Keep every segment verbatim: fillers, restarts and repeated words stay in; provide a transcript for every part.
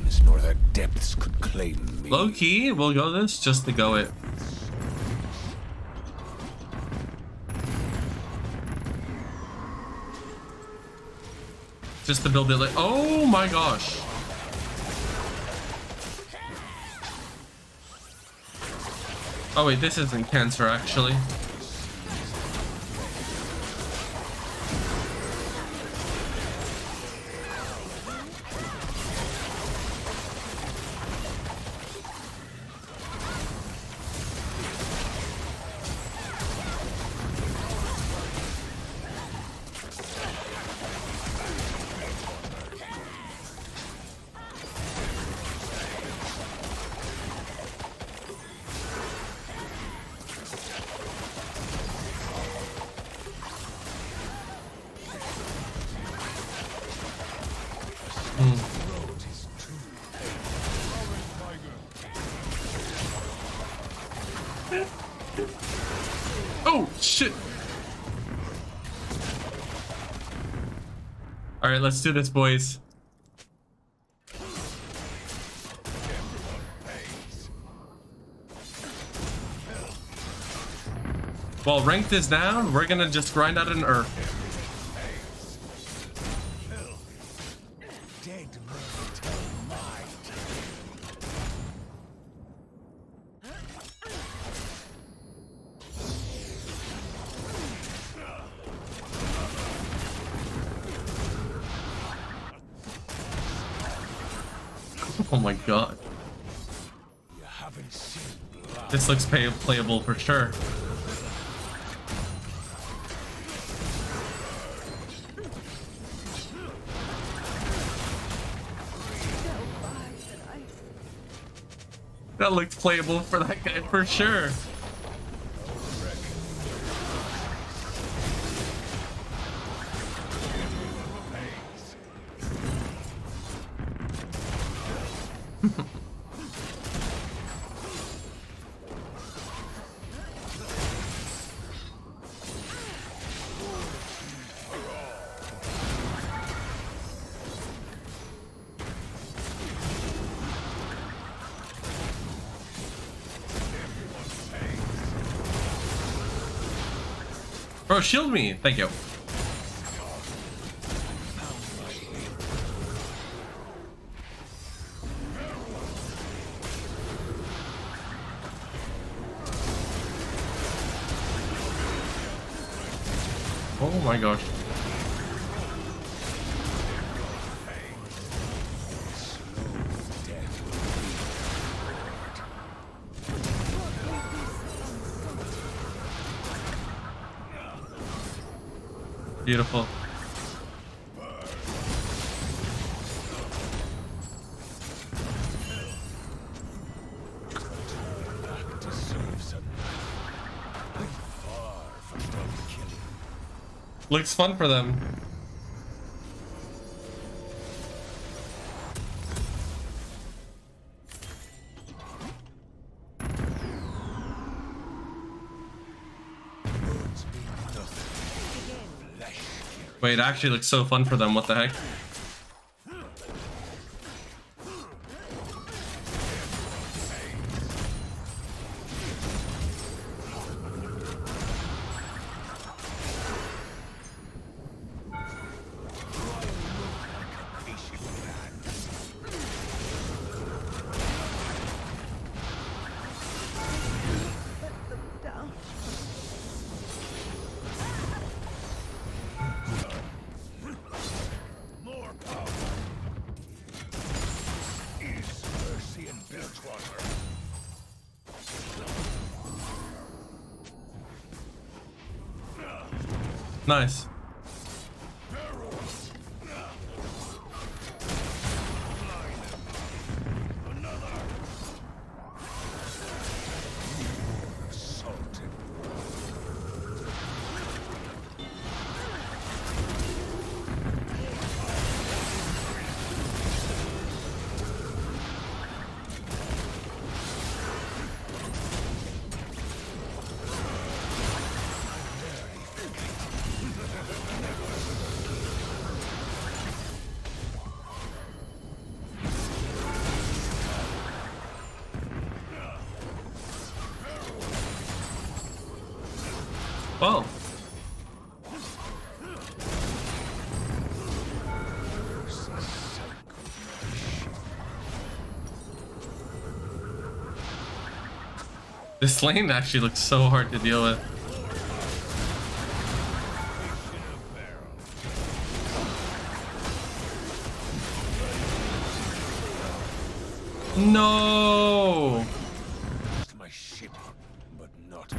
mountains nor their depths could claim me. Low key, we'll go this just to go it. Just to build it like, oh my gosh. Oh wait, this isn't cancer actually. Oh shit. All right, let's do this, boys. While ranked is down, we're gonna just grind out an Earth. Oh my god. This looks pay playable for sure. That looked playable for that guy for sure. Bro, shield me. Thank you. Oh my gosh. Beautiful. Looks fun for them. Wait, it actually looks so fun for them. What the heck? Nice. Well. This lane actually looks so hard to deal with. No. My ship, but not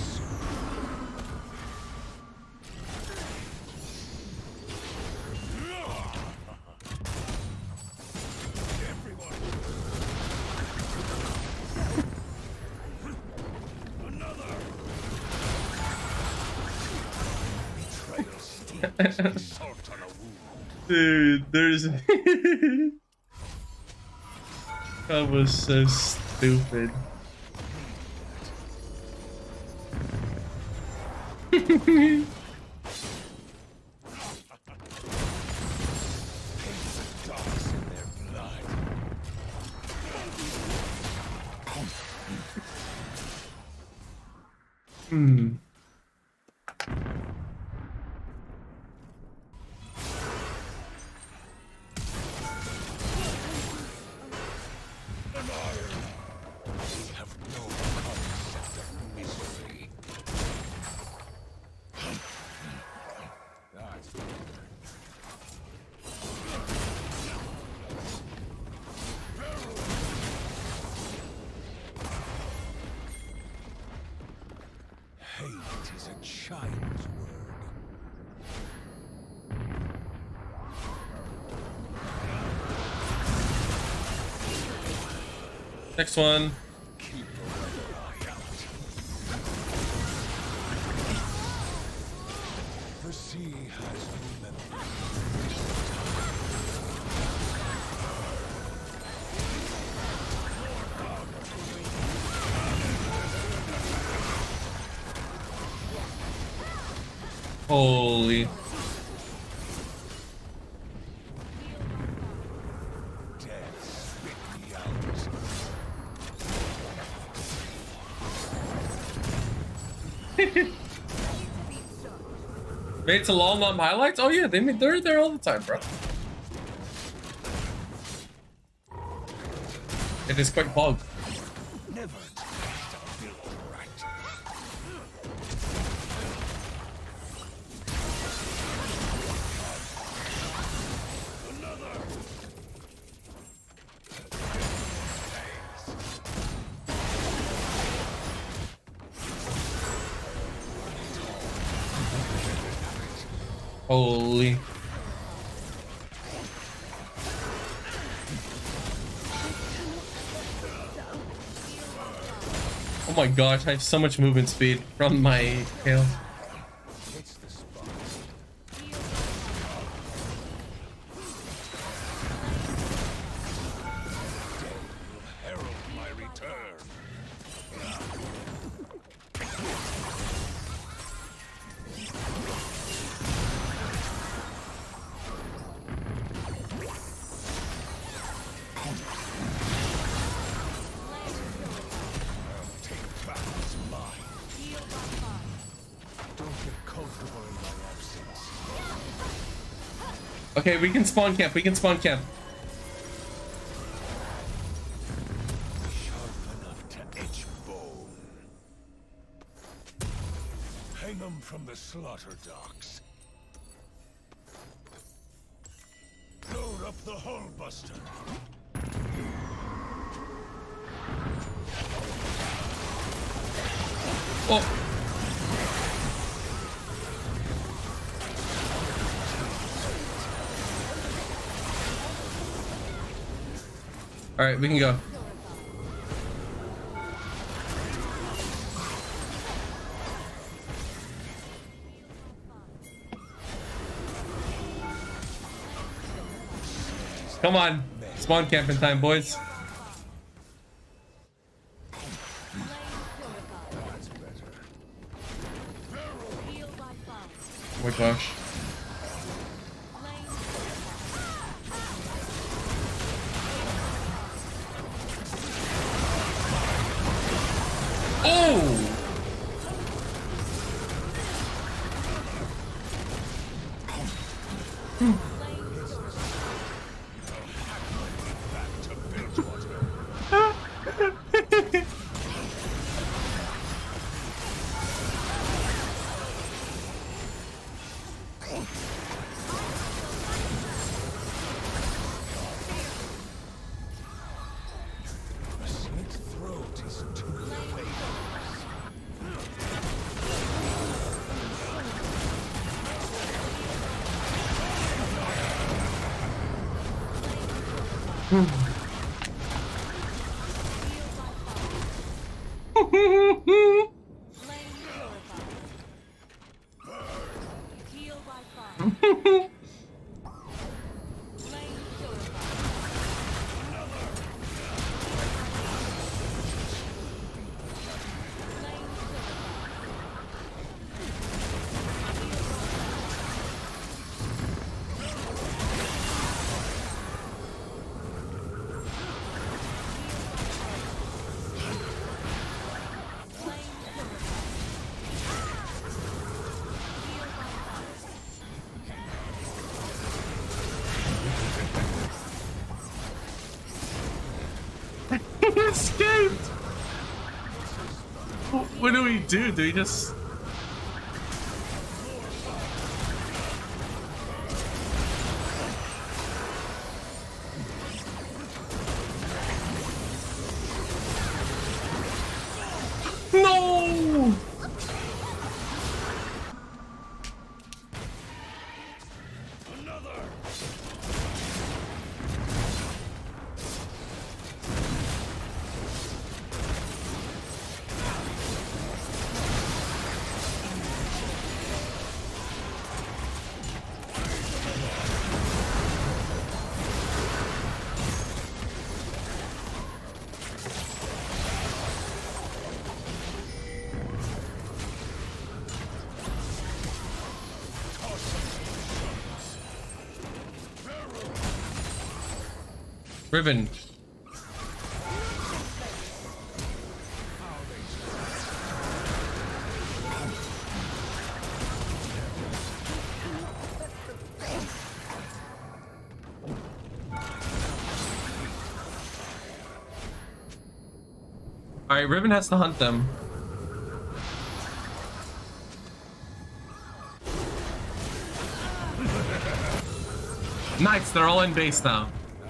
Dude, there's that was so stupid. Hmm. Hate is a child's word. Next one. Keep your eye out. The sea has remembered. Holy. Death spit me out. Made it to Lol Mom highlights? Oh yeah, they made, they're there all the time, bro. It is quite bugged. Never taste a filthy rat. Holy. Oh my gosh, I have so much movement speed from my tail. It's the spot. Day will herald my return. Take back what's mine. Don't get comfortable in my absence. Okay, we can spawn camp, we can spawn camp. Sharp enough to etch bone. Hang them from the slaughter docks. Load up the hull buster. Oh. All right, we can go. Come on, spawn camping time, boys. Oh my gosh. Oh! He escaped! What do we do? Do we just... No! Riven. Alright, Riven has to hunt them. Nice, they're all in base now.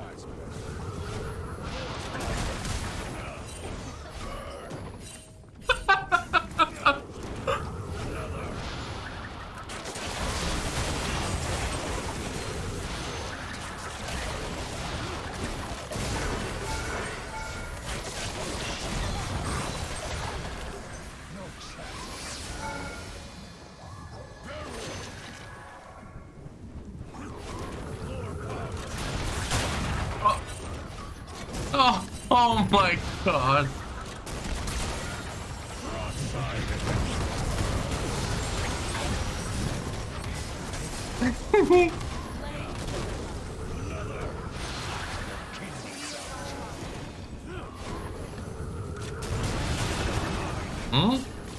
Oh, oh my god. Hmm?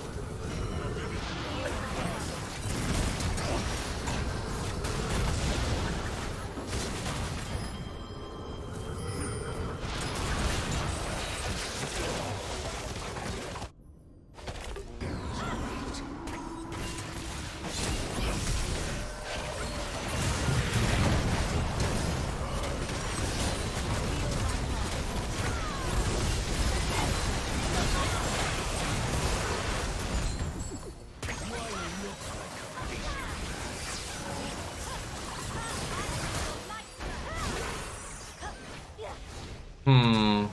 Hmm.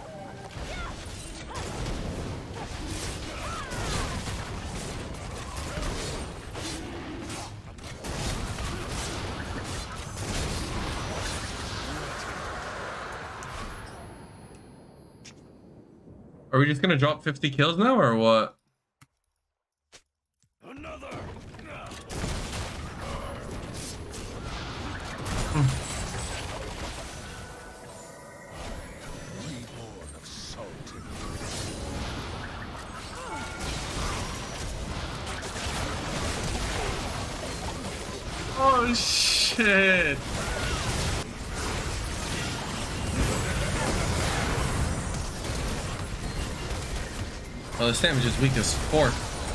Are we just gonna drop fifty kills now or what? Another. Reborn of salted. Oh shit. Oh, this damage is weak as fork.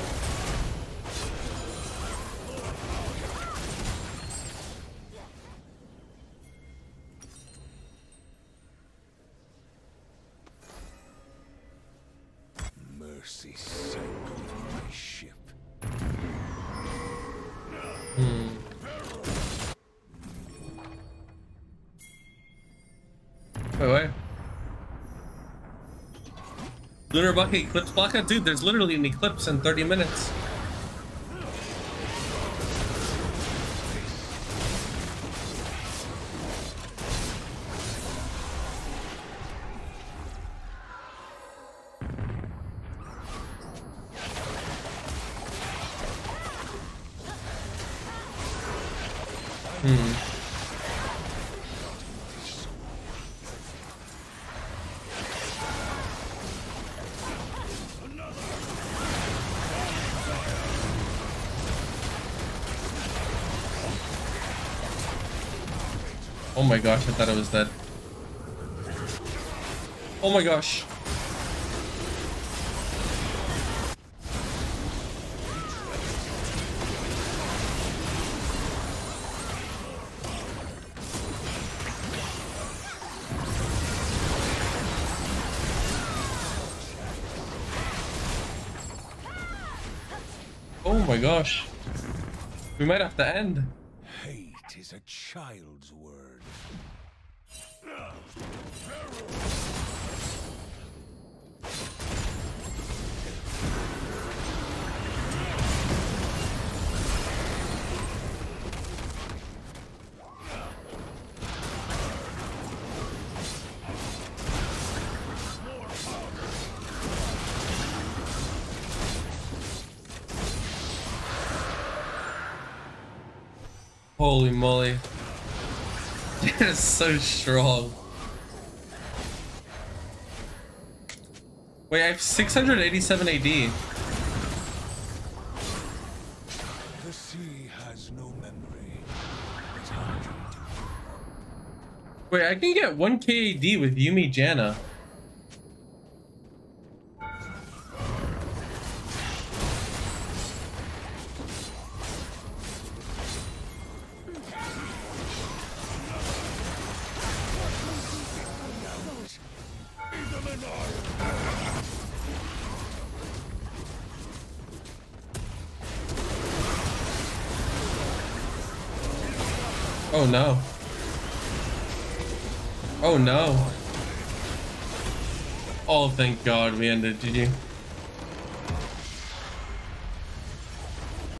Mercy sank over my ship. Hmm. Wait, wait. Lunar Bucket Eclipse Blackout? Dude, there's literally an eclipse in thirty minutes. Hmm. Oh my gosh, I thought I was dead. Oh my gosh. Oh my gosh. We might have to end. Hate is a child's word. Holy moly. It's so strong. Wait, I have six hundred eighty-seven A D. The sea has no memory. Wait, I can get one K A D with Yuumi Janna. Oh no. Oh no. Oh, thank God we ended, G G.